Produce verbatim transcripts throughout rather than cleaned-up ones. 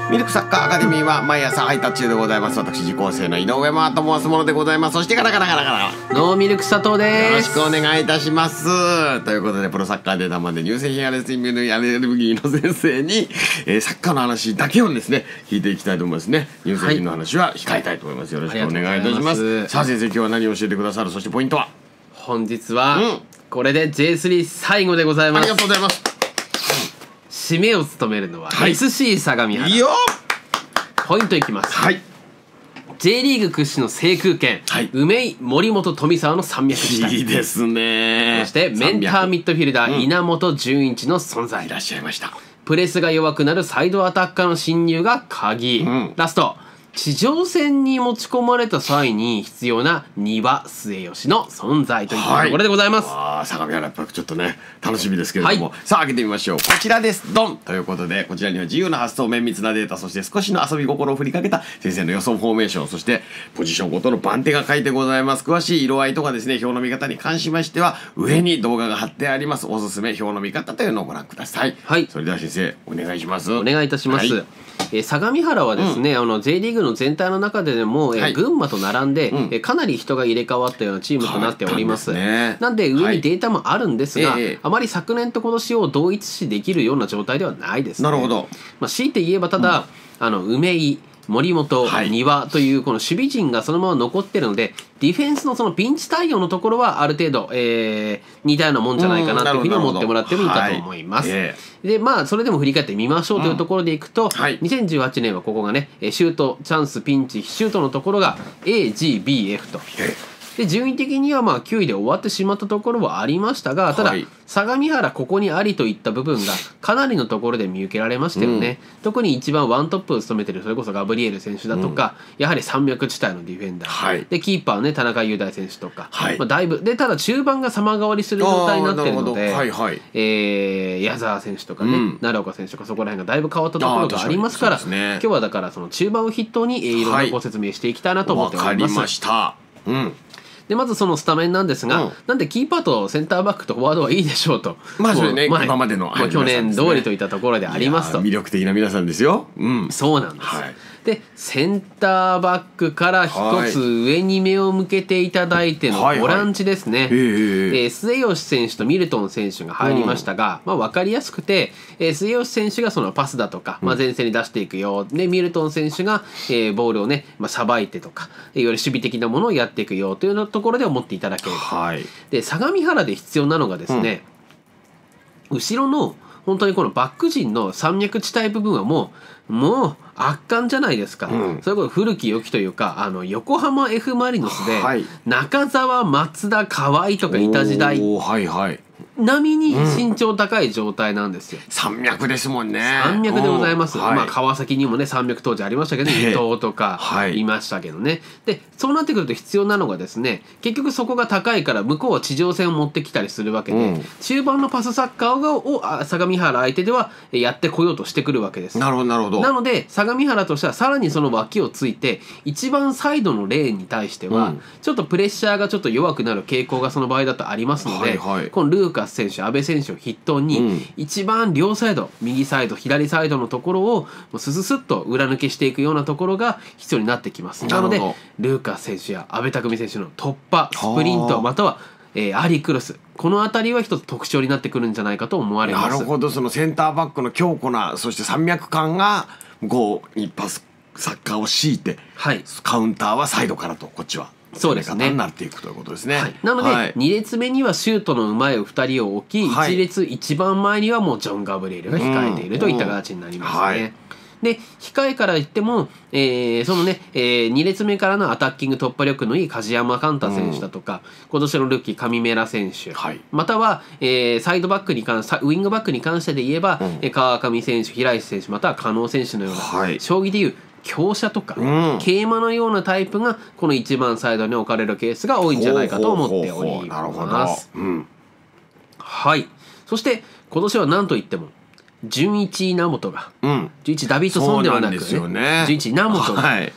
ミルクサッカーアカデミーは毎朝配達中でございます。私受講生の井上真と申すものでございます。そしてガラガラガラガラノーミルク佐藤です。 よろしくお願いいたします。ということでプロサッカーデータマンで乳製品アレルギーアレルギーの先生に、えー、サッカーの話だけをですね聞いていきたいと思いますね。乳製品の話は控えたいと思います。よろしくお願いいたします。さあ先生、今日は何を教えてくださる、そしてポイントは？ 本日は、うん、これで ジェイスリー 最後でございます。 ありがとうございます。 締めを務めるのは、はい、エスシー 相模原。 いいよ。 ポイントいきます。 はい。 J リーグ屈指の制空権、はい、梅井森本富澤の山脈地帯。 いいですね。 そしてメンターミッドフィルダー、うん、稲本潤一の存在。 いらっしゃいました。 プレスが弱くなるサイドアタッカーの侵入が鍵、うん、ラスト地上戦に持ち込まれた際に必要な庭末吉の存在というところでございます。 はい、あ相模原やっぱりちょっとね楽しみですけれども、はい、さあ開けてみましょう。こちらです。ドンということで、こちらには自由な発想、綿密なデータ、そして少しの遊び心を振りかけた先生の予想フォーメーション、そしてポジションごとの番手が書いてございます。詳しい色合いとかですね、表の見方に関しましては上に動画が貼ってあります。おすすめ表の見方というのをご覧ください。はい、それでは先生お願いします。 お願いいたします。はい、えー、相模原はですね、うん、あの J リーグの全体の中ででも、えーはい、群馬と並んで、うん、えー、かなり人が入れ替わったようなチームとなっております。ね、なんで上にデータもあるんですが、はい、あまり昨年と今年を同一視できるような状態ではないですね。 なるほど。 まあ、強いて言えばただ、うん、あの梅井森本、はい、庭というこの守備陣がそのまま残ってるので、ディフェンスのそのピンチ対応のところはある程度、えー、似たようなもんじゃないかなというふうに思ってもらってもいいかと思います。はい、でまあそれでも振り返ってみましょうというところでいくと、うん、はい、にせんじゅうはちねんはここがねシュートチャンスピンチシュートのところが エージービーエフ と。で順位的にはまあきゅういで終わってしまったところはありましたが、ただ、はい、相模原ここにありといった部分がかなりのところで見受けられましたよね。うん、特に一番ワントップを務めているそれこそガブリエル選手だとか、うん、やはり山脈地帯のディフェンダー、はい、でキーパーね田中雄大選手とか、はい、まあ、だいぶでただ中盤が様変わりする状態になっているので、はいはい、えー、矢沢選手とかね、うん、奈良岡選手とかそこら辺がだいぶ変わったところがありますから、ね、今日はだからその中盤を筆頭にいろいろご説明していきたいなと思っております。わかりました。うん、でまずそのスタメンなんですが、うん、なんでキーパーとセンターバックとフォワードはいいでしょうと、まあそれね、今までの、はい、去年通りといったところでありますと。 魅力的な皆さんですよ。うん、 そうなんです。はい、でセンターバックから一つ上に目を向けていただいてのボランチですね。はいはい、えー、末吉選手とミルトン選手が入りましたが、うん、まあ、分かりやすくて、えー、末吉選手がそのパスだとか、まあ、前線に出していくよ、でミルトン選手が、えー、ボールをねさば、まあ、いてとかいわゆる守備的なものをやっていくよというところで思っていただければ。はい、で相模原で必要なのがですね、うん、後ろの本当にこのバック陣の山脈地帯部分はもうもう圧巻じゃないですか。うん、それこそ古き良きというか、あの横浜 F マリノスで、はい、中澤松田河合とかいた時代、はいはい、並みに身長高い状態なんですよ。 うん、山脈ですもんね。 山脈でございます。はい、まあ川崎にもね山脈当時ありましたけど、ね、伊藤とかいましたけどね。でそうなってくると必要なのがですね、結局そこが高いから向こうは地上戦を持ってきたりするわけで、うん、中盤のパスサッカーを相模原相手ではやってこようとしてくるわけです。 なるほどなるほど。 なので相模原としてはさらにその脇をついて一番サイドのレーンに対しては、うん、ちょっとプレッシャーがちょっと弱くなる傾向がその場合だとありますので、はいはい、このルーカス選手阿部選手を筆頭に、うん、一番両サイド右サイド左サイドのところをスススッと裏抜けしていくようなところが必要になってきます。なのでルーカス選手や阿部匠選手の突破スプリントまたはえー、アーリークロス、この辺りは一つ特徴になってくるんじゃないかと思われます。 なるほど。そのセンターバックの強固なそして山脈感がこう一発サッカーを敷いて、はい、カウンターはサイドからとこっちはそうですね、になっていくということですね。はい、 なので、はい、に列目にはシュートのうまいふたりを置き、はい、いち列一番前にはもうジョン・ガブリエルが控えているといった形になりますね。うんうん、で控えから言っても、えー、そのね、えー、に列目からのアタッキング突破力のいい梶山寛太選手だとか、うん、今年のルーキー上村選手、はい、または、えー、サイドバックに関しウイングバックに関してで言えば、うん、川上選手平石選手または加納選手のような、はい、将棋でいう強者とか、うん、桂馬のようなタイプがこの一番サイドに置かれるケースが多いんじゃないかと思っております。はい。そして今年は何といっても純一稲本が、うん、純一ダビッドソンではなく、ね、ね、純一稲本が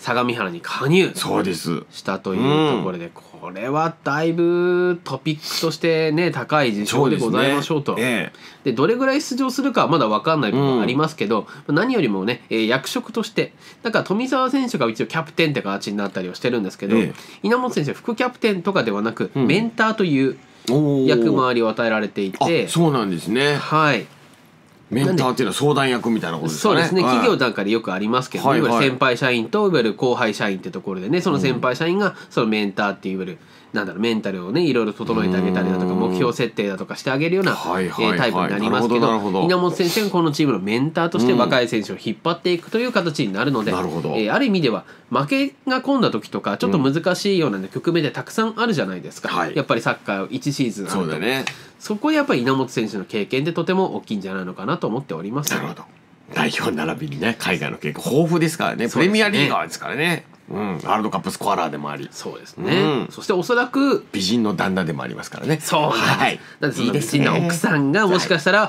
相模原に加入そうですしたというところで、うん、これはだいぶトピックとしてね高い事象でございましょうと。で、ねえー、どれぐらい出場するかはまだ分かんない部分ありますけど、うん、何よりもね、えー、役職としてだから富澤選手が一応キャプテンって形になったりはしてるんですけど、えー、稲本選手は副キャプテンとかではなく、うん、メンターという役回りを与えられていて、 そうなんですね。 はいメンターっていうのは相談役みたいなことですかね。 そうですね、はい、企業なんかでよくありますけど、ね、はいはい、いわゆる先輩社員といわゆる後輩社員ってところでね、その先輩社員がそのメンターっていういわゆるなんだろうメンタルをねいろいろ整えてあげたりだとか目標設定だとかしてあげるような、はいはいはい、タイプになりますけ ど, ど稲本先生がこのチームのメンターとして若い選手を引っ張っていくという形になるので、うん、なるほど、えー、ある意味では負けが込んだ時とかちょっと難しいような、ね、局面でたくさんあるじゃないですか、はい、やっぱりサッカーいちシーズンあると。そうだね、そこでやっぱり稲本選手の経験ってとても大きいんじゃないのかなと思っております。 なるほど。代表並びにね海外の経験豊富ですからね。プレミアリーガーですからね。うん、ワールドカップスコアラーでもあり、 そうですね、うん、そしておそらく美人の旦那でもありますからね。 そうなんです、はい、だってその美人の奥さんがもしかしたら、はい、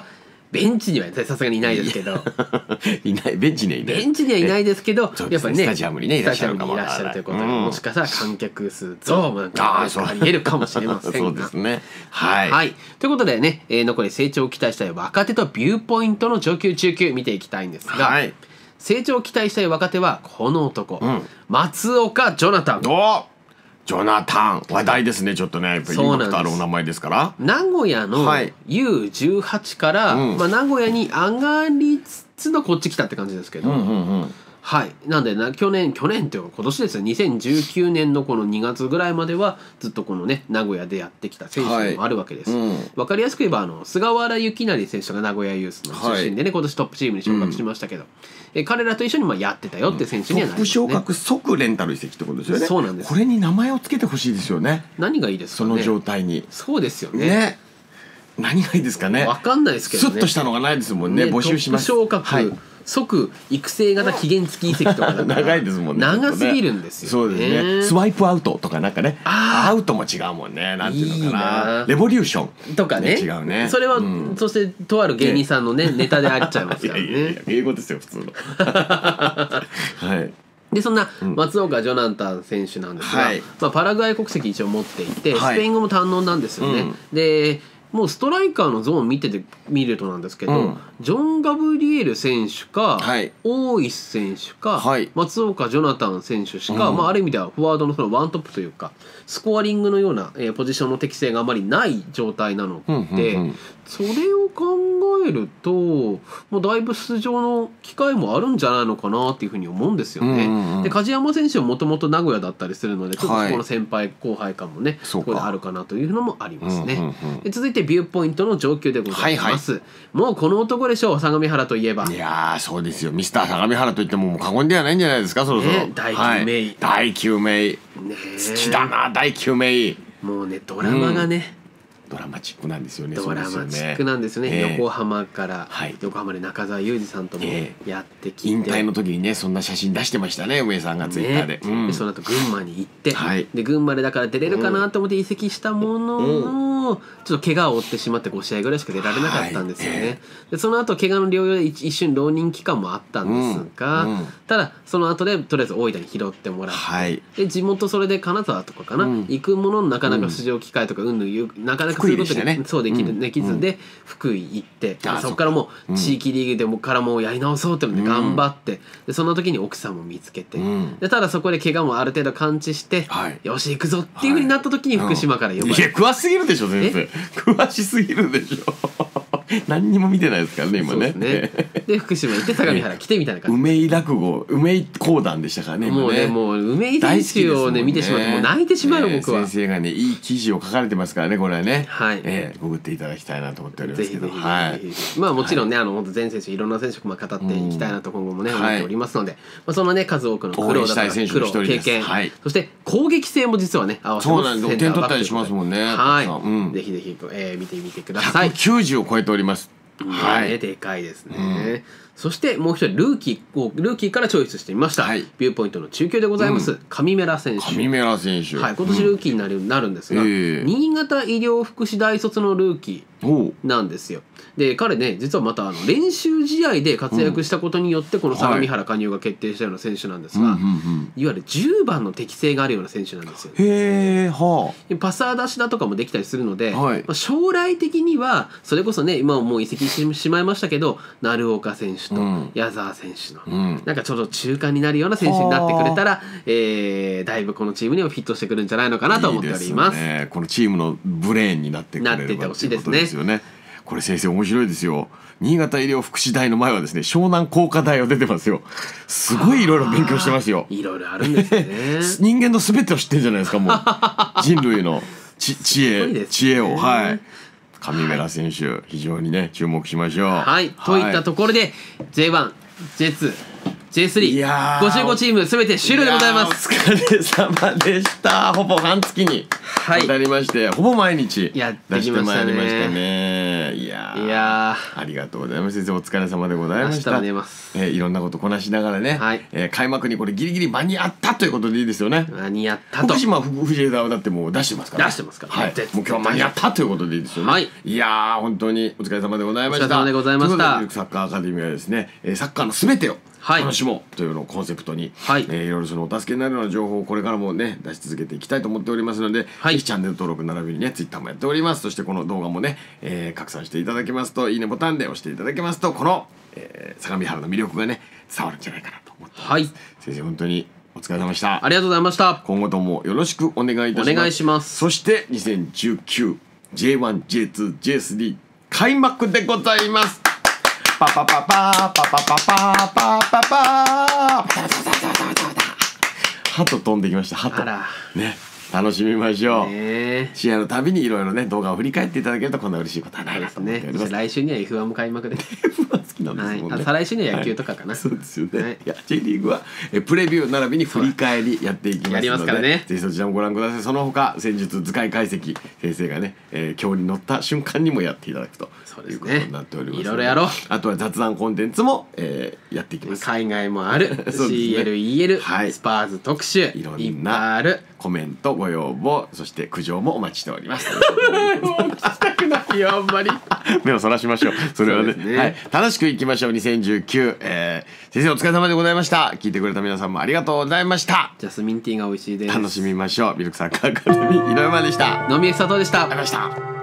ベンチにはさすがにいないですけどいないベンチにはいないベンチにはいないですけど、ね、やっぱりねスタジアムにねいらっしゃるかもいらっしゃるということで、うん、もしかしたら観客数増もなんかありえるかもしれませんがそうですね、はい、はい、 ということでね、えー、残り成長を期待したい若手とビューポイントの上級中級見ていきたいんですが、はい、成長を期待したい若手はこの男、うん、松岡ジョナタン。 おジョナタン話題ですね。ちょっとねやっぱりインパクトあるお名前ですから。 名古屋の ユーじゅうはち から、はい、まあ、名古屋に上がりつつのこっち来たって感じですけど、うんうんうん、はい、なんでな去年去年っていうか今年ですよ、にせんじゅうきゅうねんのこのにがつぐらいまではずっとこのね名古屋でやってきた選手でもあるわけです、はい、うん、分かりやすく言えばあの菅原由成選手が名古屋ユースの出身でね、はい、今年トップチームに昇格しましたけど、うん、え彼らと一緒にまあやってたよって選手にはなりますね。 トップ昇格即レンタル移籍ってことですよね。 そうなんです。 これに名前をつけてほしいですよね。 何がいいですかね、 その状態に。 そうですよね。 ね、何がいいですかね。 分かんないですけどね。 スッとしたのがないですもんね。ね、募集します。 トップ昇格、はい、即育成型期限付き移籍とかだ長いですもんね。 長すぎるんですよね。 そうですね。スワイプアウトとかなんかね、アウトも違うもんね。なんていうのかな。いいなレボリューションとかね。 違うね。 それは、うん、そしてとある芸人さんのね、ネタであっちゃいますからね。 いやいやいや英語ですよ普通の。はい。 でそんな松岡ジョナタン選手なんですが、はい、まあ、パラグアイ国籍一応持っていて、スペイン語も堪能なんですよね。うん、でもうストライカーのゾーン見てて見るとなんですけど、うん、ジョン・ガブリエル選手か、はい、大石選手か、はい、松岡ジョナタン選手しか、うん、まあ、ある意味ではフォワードのそのワントップというかスコアリングのような、えー、ポジションの適性があまりない状態なので、うんうんうん、それを考えるともうだいぶ出場の機会もあるんじゃないのかなっていうふうに思うんですよね。うんうんうん、で梶山選手はもともと名古屋だったりするのでちょっとそこの先輩後輩感もね、そこであるかなというのもありますね。うんうんうん、で続いてビューポイントの上級でございます。はいはい、もうこの男でしょう、相模原といえば。 いやーそうですよ、ミスター相模原といってももう過言ではないんじゃないですか、そろそろ。ね、 大救命、はい、 大救命、ね、好きだな大救命。 もうねドラマがね、 うん、ドラマチックなんですよね。 ドラマチックなんですよね。えー、横浜から、はい、横浜で中澤裕二さんともやってきて、 引退の時にねそんな写真出してましたね、梅さんがツイッターで。ね、うん、 でその後群馬に行って、はい、で群馬でだから出れるかなと思って移籍したものの、うん、ちょっと怪我を負ってしまってご試合ぐらいしか出られなかったんですよね。はい、えー、でその後怪我の療養で一瞬浪人期間もあったんですが、うんうん、ただその後でとりあえず大分に拾ってもらって、はい、で地元それで金沢とかかな、うん、行くもののなかなか出場機会とかうんぬんなかなかそういうことで、ね、そうできる、うん、できずで、うん、福井行って、そこからもう地域リーグでもからもうやり直そうって思って頑張って、うん、でその時に奥さんも見つけて、うん、でただそこで怪我もある程度感知して、はい、よし行くぞっていうふうになった時に福島から呼ばれて、 はい、うん、いや詳しすぎるでしょ先生、詳しすぎるでしょ何にも見てないですからね今ね。そうですね。 で福島行って相模原来てみたいな感じ。 梅井落語、梅井講談でしたからね。 もうね、もう梅井選手をね見てしまってもう泣いてしまうよ、僕は。 先生がねいい記事を書かれてますからね、これはね。はい。えー、ググっていただきたいなと思っておりますけど。はい。まあもちろんね、あの本当全選手いろんな選手まあ語っていきたいなと今後もね思っておりますので、まあそのね数多くの苦労だったり苦労経験、そして攻撃性も実はね合わせてます。そうなんです。点取ったりしますもんね。はい。ぜひぜひえ見てみてください。 ひゃくきゅうじゅうを超えております。 はい、でかいですね。うん、そしてもう一人ルーキーをルーキーからチョイスしてみました。はい、ビューポイントの中級でございます、うん、上村選手。 上村選手。 はい、今年ルーキーになる、うん、なるんですが、えー、新潟医療福祉大卒のルーキーなんですよ。 で彼ね実はまたあの練習試合で活躍したことによってこの相模原加入が決定したような選手なんですが、 うんうんうん、 いわゆるじゅうばんの適性があるような選手なんですよ。 へー、はあ、パサー出しだとかもできたりするので、 はい、 まあ、将来的にはそれこそね今はもう移籍してしまいましたけど鳴岡選手と矢沢選手の、うん、なんかちょっと中間になるような選手になってくれたら、えー、だいぶこのチームにはフィットしてくるんじゃないのかなと思っております。 いいですね、このチームのブレーンになってくれればなっててほしいですね。 ですよね。これ先生面白いですよ。新潟医療福祉大の前はですね湘南工科大を出てますよ。すごいいろいろ勉強してますよ。 いろいろあるんですね人間のすべてを知ってるじゃないですか。もう人類の知恵、ね、知恵を、はい、上村選手、はい、非常にね注目しましょう。 はい、はい、といったところで ジェイワン、ジェイツー、ジェイスリー、ごじゅうごチームすべて終了でございます。 お疲れ様でした。ほぼ半月に渡りまして、はい、ほぼ毎日出してまいりましたね。いやー、いやーありがとうございます。先生お疲れ様でございました。 寝ます、 えー、いろんなことこなしながらね、はい、えー、開幕にこれギリギリ間に合ったということでいいですよね。 間に合ったと。 福島藤枝はだってもう出してますから、 出してますから、 はい、もう今日は間に合ったということでいいですよね。はい、いやー本当にお疲れ様でございました。 お疲れ様でございました。 ということでサッカーアカデミーはですね、サッカーのすべてを楽しもうというのをコンセプトに、はい、えー、いろいろそのお助けになるような情報をこれからもね出し続けていきたいと思っておりますので、はい、ぜひチャンネル登録並びにねツイッターもやっております。そしてこの動画もね、えー、拡散していただけますと、いいねボタンで押していただけますと、この、えー、相模原の魅力がね伝わるんじゃないかなと思っております。はい、先生本当にお疲れ様でした。 ありがとうございました。 今後ともよろしくお願いいたします。 お願いします。 そしてにせんじゅうきゅう ジェイワン、ジェイツー、ジェイスリー 開幕でございます。パパパパパパパパパパパハト飛んできました。ハトね、楽しみましょう。ね、試合のたびにいろいろね動画を振り返っていただけるとこんな嬉しいことはないなと思っております。 来週には エフワン も開幕でエフワン 好きなんですもんね。 はい、再来週には野球とかかな、はい、 そうですよね、はい、いや J リーグはえプレビュー並びに振り返りやっていきますので、やりますからね、ぜひそちらもご覧ください。その他戦術図解解析先生がね、えー、今日に乗った瞬間にもやっていただくということになっております。 いろいろやろう。 あとは雑談コンテンツも、えー、やっていきます。 海外もある、ね、シーエル、イーエル、はい、スパーズ特集いろんなある。 コメントご要望そして苦情もお待ちしております。 もう聞きたくないよあんまり。 目をそらしましょう。それは ね, ね、はい、楽しくいきましょう。にせんじゅうきゅう、えー、先生お疲れ様でございました。聞いてくれた皆さんもありがとうございました。 ジャスミンティーが美味しいです。 楽しみましょう。ミルクサッカーアカデミー井上真でした。 野宮久人でした。 ありがとうございました。